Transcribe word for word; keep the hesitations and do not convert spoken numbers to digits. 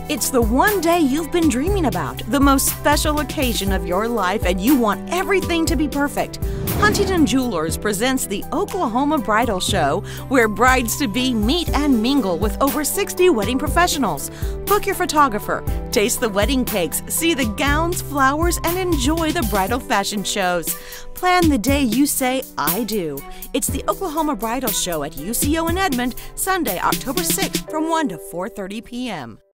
It's the one day you've been dreaming about, the most special occasion of your life, and you want everything to be perfect. Huntington Jewelers presents the Oklahoma Bridal Show, where brides-to-be meet and mingle with over sixty wedding professionals. Book your photographer, taste the wedding cakes, see the gowns, flowers, and enjoy the bridal fashion shows. Plan the day you say, I do. It's the Oklahoma Bridal Show at U C O in Edmond, Sunday, October sixth from one to four thirty p m